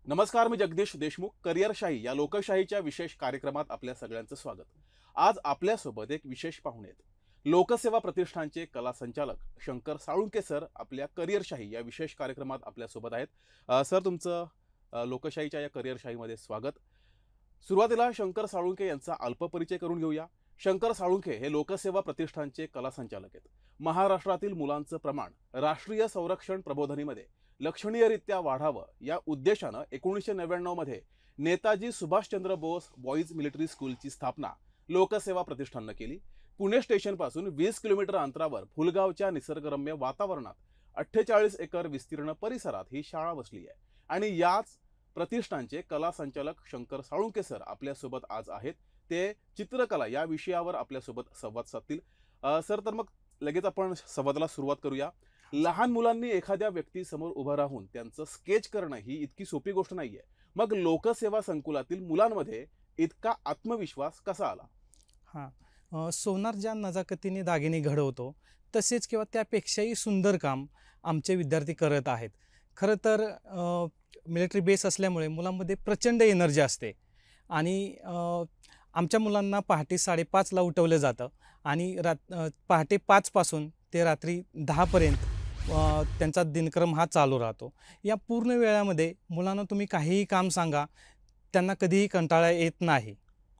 नमस्कार, मी जगदीश देशमुख. करिअरशाही या लोकशाहीच्या विशेष कार्यक्रमात आपल्या सगळ्यांचं स्वागत. आज आपल्यासोबत एक विशेष पाहुणे आहेत. लोकसेवा प्रतिष्ठानचे कला संचालक शंकर साळुंके सर आपल्या करिअरशाही या विशेष कार्यक्रमात आपल्यासोबत आहेत. सर, तुमचं लोकशाहीच्या या करिअरशाहीमध्ये स्वागत. सुरुवातीला शंकर साळुंके यांचा अल्प परिचय करून घेऊया. शंकर साळुंके हे लोकसेवा प्रतिष्ठानचे कला संचालक आहेत. महाराष्ट्रातील मुलांचं प्रमाण राष्ट्रीय संरक्षण प्रबोधिनीमध्ये लक्षणीयरित्या वाढावं या उद्देशानं 1999 मध्ये नेताजी सुभाषचंद्र बोस बॉईज मिलिटरी स्कूलची स्थापना लोकसेवा प्रतिष्ठाननं केली. पुणे स्टेशनपासून 20 किलोमीटर अंतरावर फुलगावच्या निसर्गरम्य वातावरणात 48 एकर विस्तीर्ण परिसरात ही शाळा बसली आहे. आणि याच प्रतिष्ठानचे कला संचालक शंकर साळुंके सर आपल्यासोबत आज आहेत. ते चित्रकला या विषयावर आपल्यासोबत संवाद साधतील. सर, तर मग लगेच आपण संवादाला सुरुवात करूया. लहान मुलांनी एखाद्या व्यक्तीसमोर उभं राहून त्यांचं स्केच करणं ही इतकी सोपी गोष्ट नाहीये. मग लोकसेवा संकुलातील मुलांमध्ये इतका आत्मविश्वास कसा आला? सोनार ज्या नजाकतीने दागिने घडवतो तसेच किंवा त्यापेक्षाही सुंदर काम आमचे विद्यार्थी करत आहेत. खरं तर मिलिटरी बेस असल्यामुळे मुलांमध्ये प्रचंड एनर्जी असते आणि आमच्या मुलांना पहाटे 5:30ला उठवलं जातं आणि पहाटे 5 पासून ते रात्री 10पर्यंत त्यांचा दिनक्रम हा चालू राहतो. या पूर्ण वेळामध्ये मुलांना तुम्ही काहीही काम सांगा, त्यांना कधीही कंटाळा येत नाही.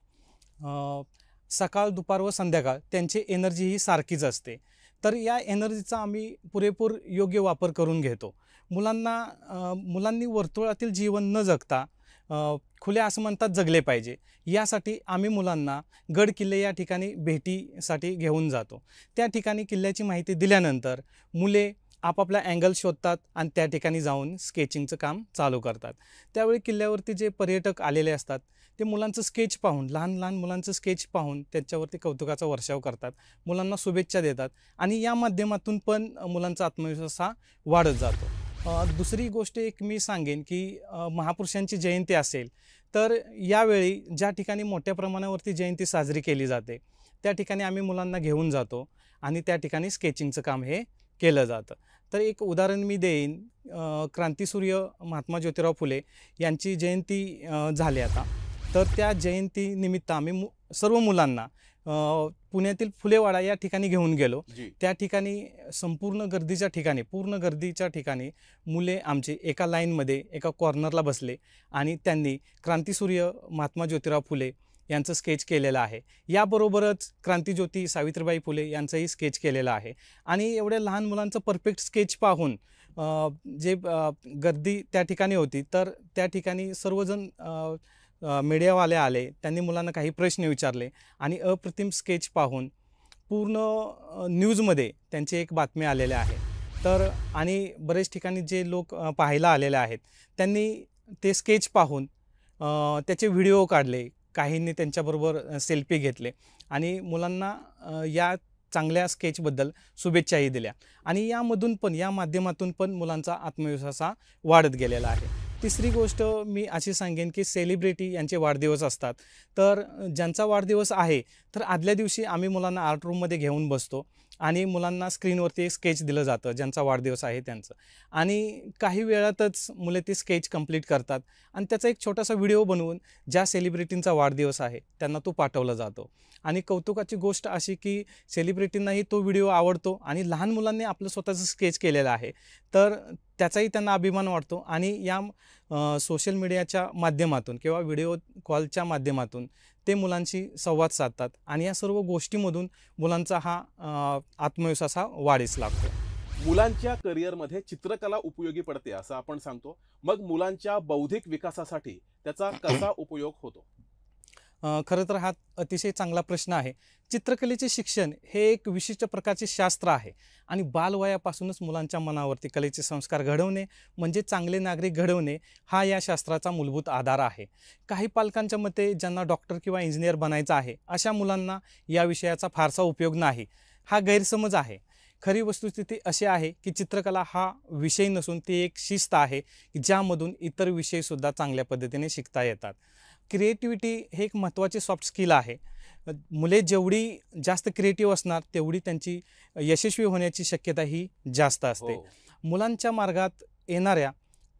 सकाळ, दुपार व संध्याकाळ त्यांची एनर्जी ही सारखीच असते. तर या एनर्जीचा आम्ही पुरेपूर योग्य वापर करून घेतो. मुलांनी वर्तुळातील जीवन न जगता खुले आसमंतात जगले पाहिजे, यासाठी आम्ही मुलांना गड किल्ले या ठिकाणी भेटीसाठी घेऊन जातो. त्या ठिकाणी किल्ल्याची माहिती दिल्यानंतर मुले आपापला अँगल शोधतात आणि त्या ठिकाणी जाऊन स्केचिंगचं काम चालू करतात. त्यावेळी किल्ल्यावरती जे पर्यटक आलेले असतात ते मुलांचं स्केच पाहून, लहान लहान मुलांचं स्केच पाहून त्यांच्यावरती कौतुकाचा वर्षाव करतात, मुलांना शुभेच्छा देतात आणि या माध्यमातून पण मुलांचा आत्मविश्वास हा वाढत जातो. दुसरी गोष्ट एक मी सांगेन की महापुरुषांची जयंती असेल तर यावेळी ज्या ठिकाणी मोठ्या प्रमाणावरती जयंती साजरी केली जाते त्या ठिकाणी आम्ही मुलांना घेऊन जातो आणि त्या ठिकाणी स्केचिंगचं काम हे केलं जातं. तर एक उदाहरण मी देईन. क्रांतीसूर्य महात्मा ज्योतिराव फुले यांची जयंती झाली आता. तर त्या जयंतीनिमित्त आम्ही सर्व मुलांना पुण्यातील फुलेवाडा या ठिकाणी घेऊन गेलो. त्या ठिकाणी पूर्ण गर्दीच्या ठिकाणी मुले आमचे एका लाईनमध्ये एका कॉर्नरला बसले आणि त्यांनी क्रांतीसूर्य महात्मा ज्योतिराव फुले यांचं स्केच केलेलं आहे. याबरोबरच क्रांतीज्योती सावित्रीबाई फुले यांचंही स्केच केलेलं आहे. आणि एवढ्या लहान मुलांचं परफेक्ट स्केच पाहून जे गर्दी त्या ठिकाणी होती, तर त्या ठिकाणी सर्वजण मीडियावाले आले. त्यांनी मुलांना काही प्रश्न विचारले आणि अप्रतिम स्केच पाहून पूर्ण न्यूजमध्ये त्यांची एक बातमी आलेली आहे. तर आणि बरेच ठिकाणी जे लोक पाहायला आलेले आहेत त्यांनी ते स्केच पाहून त्याचे व्हिडिओ काढले, काहींनी त्यांच्याबरोबर सेल्फी घेतले आणि मुलांना या चांगल्या स्केचबद्दल शुभेच्छाही दिल्या आणि या माध्यमातून पण मुलांचा आत्मविश्वास हा वाढत गेलेला आहे. तिसरी गोष्ट मी अशी सांगेन की सेलिब्रिटी यांचे वाढदिवस असतात. तर ज्यांचा वाढदिवस आहे तर आदल्या दिवशी आम्ही मुलांना आर्ट रूममध्ये घेऊन बसतो आणि मुलांना स्क्रीनवरती एक स्केच दिलं जातं ज्यांचा वाढदिवस आहे त्यांचं, आणि काही वेळातच मुले ते स्केच कंप्लीट करतात आणि त्याचा एक छोटासा व्हिडिओ बनवून ज्या सेलिब्रिटींचा वाढदिवस आहे त्यांना तो पाठवला जातो. आणि कौतुकाची गोष्ट अशी की सेलिब्रिटींनाही तो व्हिडिओ आवडतो आणि लहान मुलांनी आपलं स्वतःचं स्केच केलेलं आहे तर त्याचाही त्यांना अभिमान वाटतो आणि या सोशल मीडियाच्या माध्यमातून किंवा व्हिडिओ कॉलच्या माध्यमातून ते मुलांशी संवाद साधतात आणि या सर्व गोष्टीमधून मुलांचा हा आत्मविश्वास हा वाढीस लागतो. मुलांच्या करिअरमध्ये चित्रकला उपयोगी पडते असं आपण सांगतो. मग मुलांच्या बौद्धिक विकासासाठी त्याचा कसा उपयोग होतो? खरं तर हा अतिशय चांगला प्रश्न आहे. चित्रकलेचे शिक्षण हे एक विशिष्ट प्रकारचे शास्त्र आहे आणि बालवयापासूनच मुलांच्या मनावरती कलेचे संस्कार घडवणे म्हणजे चांगले नागरिक घडवणे हा या शास्त्राचा मूलभूत आधार आहे. काही पालकांच्या मते ज्यांना डॉक्टर किंवा इंजिनियर बनायचं आहे अशा मुलांना या विषयाचा फारसा उपयोग नाही, हा गैरसमज आहे. खरी वस्तुस्थिती अशी आहे की चित्रकला हा विषय नसून ती एक शिस्त आहे ज्यामधून इतर विषयसुद्धा चांगल्या पद्धतीने शिकता येतात. क्रिएटिव्हिटी हे एक महत्त्वाचे सॉफ्ट स्किल आहे. मुले जेवढी जास्त क्रिएटिव्ह असणार तेवढी त्यांची यशस्वी होण्याची शक्यता ही जास्त असते. मुलांच्या मार्गात येणाऱ्या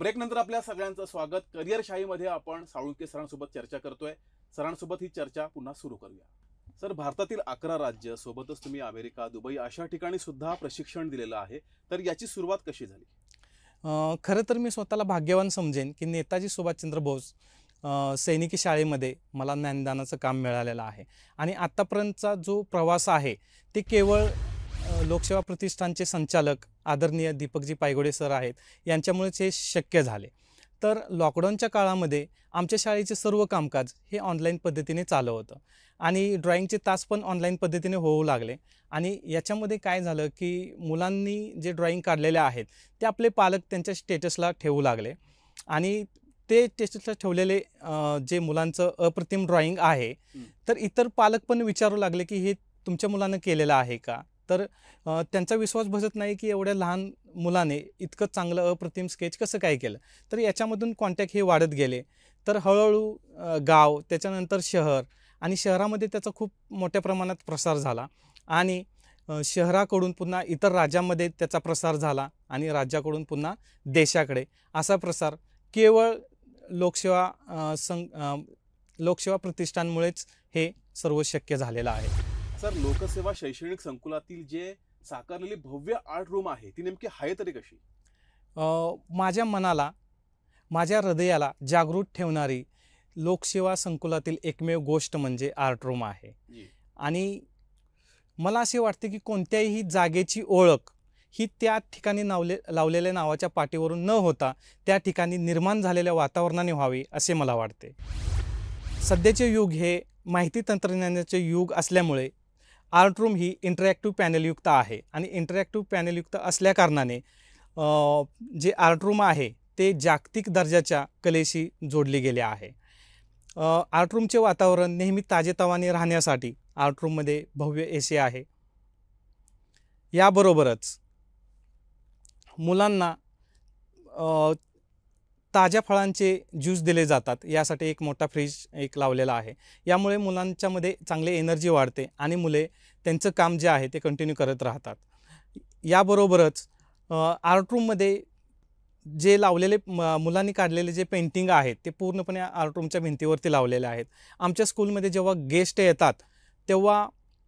ब्रेक नंतर आपल्या सगळ्यांचं स्वागत. करिअर शाहीमध्ये आपण साळुंके सरांसोबत चर्चा करतोय. सरांसोबत ही चर्चा पुन्हा सुरू करूया. सर, भारतातील 11 राज्य सोबतच तुम्ही अमेरिका, दुबई अशा ठिकाणी सुद्धा प्रशिक्षण दिलेलं आहे, तर याची सुरुवात कशी झाली? खरं तर मी स्वतःला भाग्यवान समजेन की नेताजी सुभाषचंद्र बोस सैनिकी शाळेमध्ये मला ज्ञानदानाचं काम मिळालेलं आहे. आणि आत्तापर्यंतचा जो प्रवास आहे ते केवळ लोकसेवा प्रतिष्ठानचे संचालक आदरणीय दीपकजी पायगोडे सर आहेत यांच्यामुळेच हे शक्य झाले. तर लॉकडाऊनच्या काळामध्ये आमच्या शाळेचे सर्व कामकाज हे ऑनलाईन पद्धतीने चालू होतं आणि ड्रॉइंगचे तास पण ऑनलाईन पद्धतीने होऊ लागले. आणि याच्यामध्ये काय झालं की मुलांनी जे ड्रॉइंग काढलेले आहेत ते आपले पालक त्यांच्या स्टेटसला ठेवू लागले. आणि ते स्टेटसला ठेवलेले जे मुलांचं अप्रतिम ड्रॉइंग आहे तर इतर पालक पण विचारू लागले की हे तुमच्या मुलानं केलेलं आहे का. तर त्यांचा विश्वास बसत नाही की एवढ्या लहान मुलाने इतकं चांगलं अप्रतिम स्केच कसं काय केलं. तर याच्यामधून कॉन्टॅक्ट हे वाढत गेले. तर हळूहळू गाव, त्याच्यानंतर शहर, आणि शहरामध्ये त्याचा खूप मोठ्या प्रमाणात प्रसार झाला. आणि शहराकडून पुन्हा इतर राज्यामध्ये त्याचा प्रसार झाला आणि राज्याकडून पुन्हा देशाकडे. असा प्रसार केवळ लोकसेवा प्रतिष्ठानमुळेच हे सर्व शक्य झालेलं आहे. सर, लोकसेवा शैक्षणिक संकुलातील जे साकारलेली भव्य आर्ट रूम आहे ती नेमकी आहे तरी कशी? माझ्या मनाला, माझ्या हृदयाला जागृत ठेवणारी लोकसेवा संकुलातील एकमेव गोष्ट म्हणजे आर्ट रूम आहे. आणि मला असे वाटते की कोणत्याही जागेची ओळख ही त्या ठिकाणी लावलेल्या नावाच्या पाटीवरून न होता त्या ठिकाणी निर्माण झालेल्या वातावरणाने व्हावी असे मला वाटते. सध्याचे युग हे माहिती तंत्रज्ञानाचे युग असल्यामुळे आर्ट रूम ही इंटरॅक्टिव्ह पॅनलयुक्त आहे. आणि इंटरॅक्टिव्ह पॅनलयुक्त असल्याकारणाने जे आर्ट रूम आहे ते जागतिक दर्जाच्या कलेशी जोडले गेले आहे. आर्ट रूमचे वातावरण नेहमी ताजेतवाने राहण्यासाठी आर्ट रूममध्ये भव्य AC आहे. याबरोबरच मुलांना ताज्या फळांचे ज्यूस दिले जातात. यासाठी एक मोठा फ्रीज लावलेला आहे. यामुळे मुलांच्यामध्ये चांगली एनर्जी वाढते आणि मुले त्यांचं काम जे आहे ते कंटिन्यू करत राहतात. याबरोबरच आर्ट रूममध्ये जे लावलेले मुलांनी काढलेले जे पेंटिंग आहेत ते पूर्णपणे आर्ट रूमच्या भिंतीवरती लावलेले आहेत. आमच्या स्कूलमध्ये जेव्हा गेस्ट येतात तेव्हा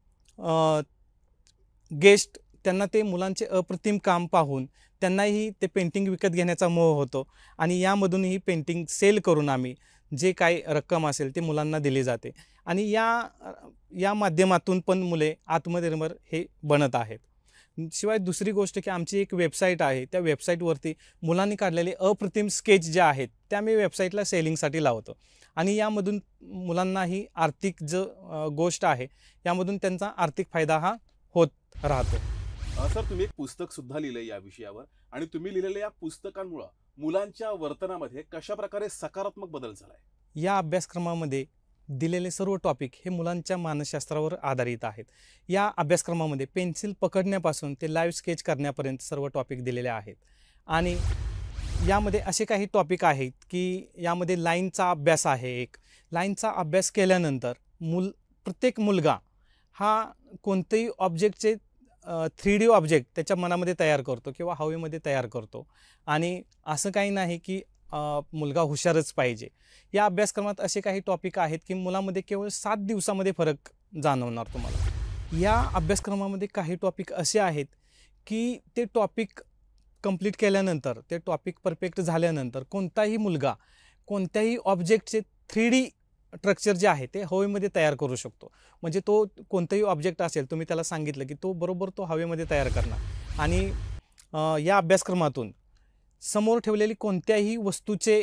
गेस्ट त्यांना ते मुलांचे अप्रतिम काम पाहून त्यांनाही ते पेंटिंग विकत घेण्याचा मोह होतो. आणि यामधूनही पेंटिंग सेल करून आम्ही जे काही रक्कम असेल ते मुलांना दिली जाते. आणि या माध्यमातून पण मुले आत्मनिर्भर हे बनत आहेत. शिवाय दुसरी गोष्ट की आमची एक वेबसाईट आहे. त्या वेबसाईटवरती मुलांनी काढलेले अप्रतिम स्केच जे आहेत त्या मी वेबसाईटला सेलिंगसाठी लावतो. आणि यामधून मुलांनाही आर्थिक गोष्ट आहे यामधून त्यांचा आर्थिक फायदा हा होत राहतो. सर, तुम्ही एक पुस्तक सुद्धा लिहिलंय या विषयावर, आणि तुम्ही लिहिलेल्या या पुस्तकांमुळे मुलांच्या वर्तनामध्ये कशा प्रकारे सकारात्मक बदल झालाय? या अभ्यासक्रमामध्ये दिलेले सर्व टॉपिक हे मुलांच्या मानसशास्त्रावर आधारित आहेत. या अभ्यासक्रमामध्ये पेन्सिल पकडण्यापासून ते लाईव्ह स्केच करण्यापर्यंत सर्व टॉपिक दिलेले आहेत. आणि यामध्ये असे काही टॉपिक आहेत की यामध्ये लाईनचा अभ्यास आहे. एक लाईनचा अभ्यास केल्यानंतर प्रत्येक मुलगा हा कोणतेही ऑब्जेक्टचे 3D ऑब्जेक्ट त्याच्या मनामध्ये तयार करतो किंवा हवेमध्ये तयार करतो. आणि असं काही नाही की मुलगा हुशारच पाहिजे. या अभ्यासक्रमात असे काही टॉपिक आहेत की मुलामध्ये केवळ 7 दिवसामध्ये फरक जाणवणार तुम्हाला. या अभ्यासक्रमामध्ये काही टॉपिक असे आहेत की ते टॉपिक कंप्लीट केल्यानंतर, ते टॉपिक परफेक्ट झाल्यानंतर कोणताही मुलगा कोणत्याही ऑब्जेक्टचे 3D स्ट्रक्चर जे आहे ते हवेमध्ये तयार करू शकतो. म्हणजे तो कोणताही ऑब्जेक्ट असेल तुम्ही त्याला सांगितलं की तो बरोबर तो हवेमध्ये तयार करणार. आणि या अभ्यासक्रमातून समोर ठेवलेली कोणत्याही वस्तूचे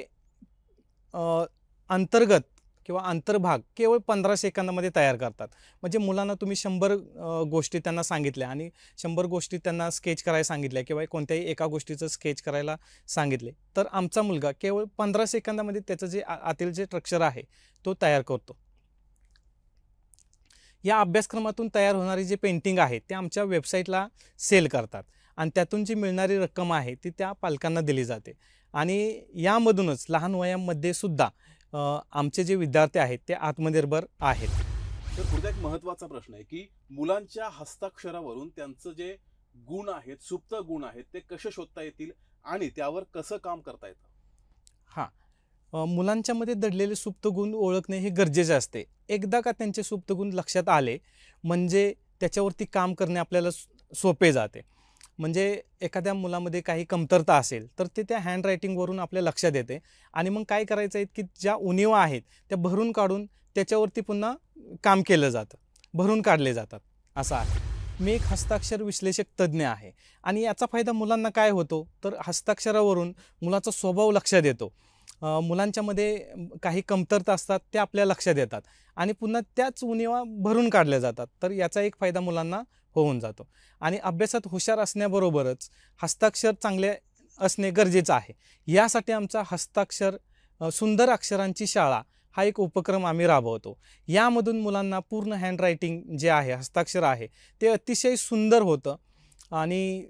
अंतर्गत किंवा अंतर्भाग केवळ 15 सेकंदामध्ये तयार करतात. म्हणजे मुलांना तुम्ही 100 गोष्टी त्यांना सांगितल्या आणि 100 गोष्टी त्यांना स्केच करायला सांगितल्या किंवा कोणत्याही एका गोष्टीचं स्केच करायला सांगितले तर आमचा मुलगा केवळ 15 सेकंदामध्ये त्याचं जे आतील जे स्ट्रक्चर आहे तो तयार करतो. या अभ्यासक्रमातून तयार होणारी जे पेंटिंग आहे ते आमच्या वेबसाईटला सेल करतात आणि त्यातून जी मिळणारी रक्कम आहे ती त्या पालकांना दिली जाते. आणि यामधूनच लहान वयामध्ये सुद्धा आमचे जे विद्यार्थी आहेत ते आत्मनिर्भर आहेत. तर पुढचा एक महत्त्वाचा प्रश्न आहे की मुलांच्या हस्ताक्षरावरून त्यांचं जे गुण आहेत, सुप्त गुण आहेत ते कसे शोधता येतील आणि त्यावर कसं काम करता येतं? मुलांच्यामध्ये दडलेले सुप्त गुण ओळखणे हे गरजेचे असते. एकदा का त्यांचे सुप्त गुण लक्षात आले म्हणजे त्याच्यावरती काम करणे आपल्याला सोपे जाते. म्हणजे एखाद्या मुलामध्ये काही कमतरता असेल तर ते त्या हँडरायटिंगवरून आपल्या लक्षात येते आणि मग काय करायचं आहे की ज्या उणिवा आहेत त्या भरून काढून त्याच्यावरती पुन्हा काम केलं जातं, भरून काढले जातात असं आहे. मी एक हस्ताक्षर विश्लेषक तज्ज्ञ आहे आणि याचा फायदा मुलांना काय होतो तर हस्ताक्षरावरून मुलाचा स्वभाव लक्षात येतो. मुलांच्यामध्ये काही कमतरता असतात त्या आपल्या लक्षात येतात आणि पुन्हा त्याच उणिवा भरून काढल्या जातात. तर याचा एक फायदा मुलांना होऊन जातो. आणि अभ्यासात हुशार असण्याबरोबरच हस्ताक्षर चांगले असणे गरजेचं आहे. यासाठी आमचा हस्ताक्षर सुंदर अक्षरांची शाळा हा एक उपक्रम आम्ही राबवतो. यामधून मुलांना पूर्ण हँडरायटिंग जे आहे, हस्ताक्षर आहे ते अतिशय सुंदर होतं. आणि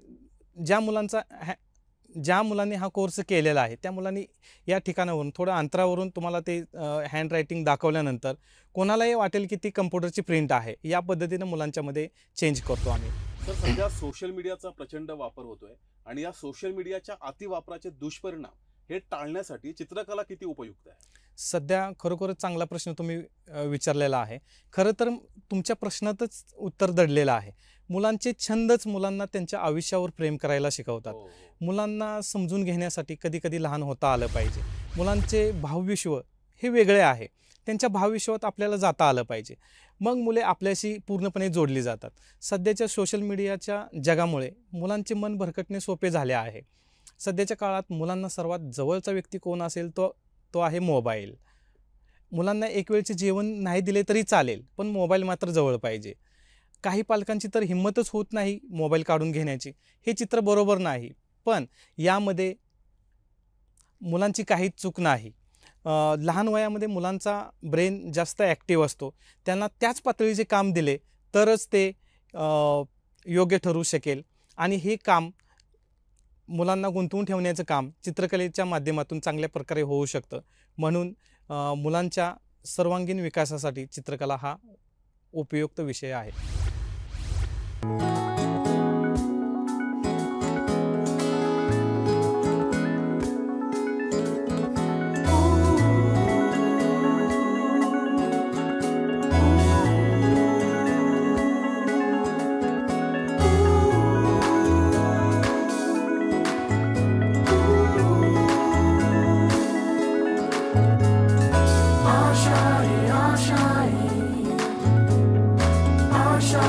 ज्या मुलांनी हा कोर्स केलेला आहे त्या मुलांनी या ठिकाणावरून थोड्या अंतरावरून तुम्हाला ते हँडरायटिंग दाखवल्यानंतर कोणालाही वाटेल की ती कम्प्युटरची प्रिंट आहे. या पद्धतीनं मुलांच्यामध्ये चेंज करतो आम्ही. तर सध्या सोशल मीडियाचा प्रचंड वापर होतोय आणि या सोशल मीडियाच्या अतिवापराचे दुष्परिणाम हे टाळण्यासाठी चित्रकला किती उपयुक्त आहे? सध्या खरोखरच चांगला प्रश्न तुम्ही विचारलेला आहे. खरं तर तुमच्या प्रश्नातच उत्तर दडलेलं आहे. मुलांचे छंदच मुलांना त्यांच्या आयुष्यावर प्रेम करायला शिकवतात. मुलांना समजून घेण्यासाठी कधी कधी लहान होता आलं पाहिजे. मुलांचे भावविश्व हे वेगळे आहे, त्यांच्या भावविश्वात आपल्याला जाता आलं पाहिजे. मग मुले आपल्याशी पूर्णपणे जोडली जातात. सध्याच्या सोशल मीडियाच्या जगामुळे मुलांचे मन भरकटणे सोपे झाले आहे. सध्याच्या काळात मुलांना सर्वात जवळचा व्यक्ती कोण असेल तो आहे मोबाईल. मुलांना एक वेळचे जेवण नाही दिले तरी चालेल, पण मोबाईल मात्र जवळ पाहिजे. काही पालकांची तर हिंमतच होत नाही मोबाईल काढून घेण्याची. हे चित्र बरोबर नाही, पण यामध्ये मुलांची काहीच चूक नाही. लहान वयामध्ये मुलांचा ब्रेन जास्त ॲक्टिव्ह असतो. त्यांना त्याच पातळीचे काम दिले तरच ते योग्य ठरू शकेल. आणि हे काम मुलांना गुंतवून ठेवण्याचं काम चित्रकलेच्या माध्यमातून चांगल्या प्रकारे होऊ शकतं. म्हणून मुलांच्या सर्वांगीण विकासासाठी चित्रकला हा उपयुक्त विषय आहे. Ashai, Ashai, Ashai.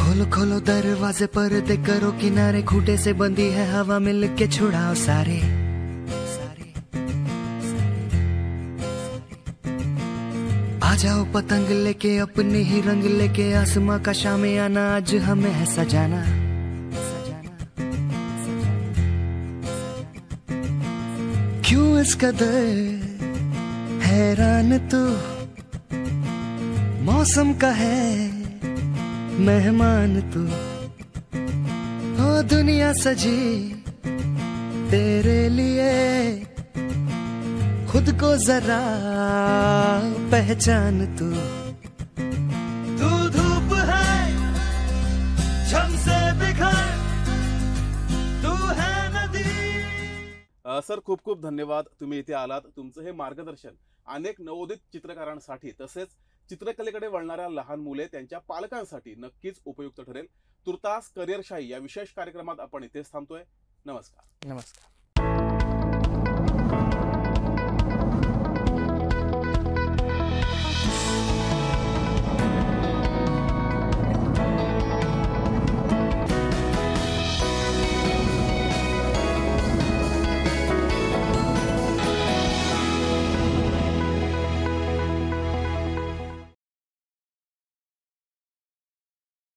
खोलो खोलो दरवाजे पर्दे करो किनारे, खूंटे से बंदी है हवा मिल के छुड़ाओ सारे। आ जाओ पतंग लेके अपने ही रंग लेके, आसमां का शामियाना आज हमें है सजाना। क्यों इस कदर हैरान तू, मौसम का है मेहमान तू। ओ दुनिया सजी तेरे लिए, खुद को जरा पहचान तू। तू धूप है छम से बिखर, तू है नदी। सर खूप खूप धन्यवाद, तुम्ही इथे आलात. तुमचं हे मार्गदर्शन अनेक नवोदित चित्रकारांसाठी तसेच चित्रकलेकडे वळणाऱ्या लहान मुले त्यांच्या पालकांसाठी नक्कीच उपयुक्त ठरेल. तुर्तास करिअर शाही या विशेष कार्यक्रमात आपण इथेच थांबतोय. नमस्कार. नमस्कार.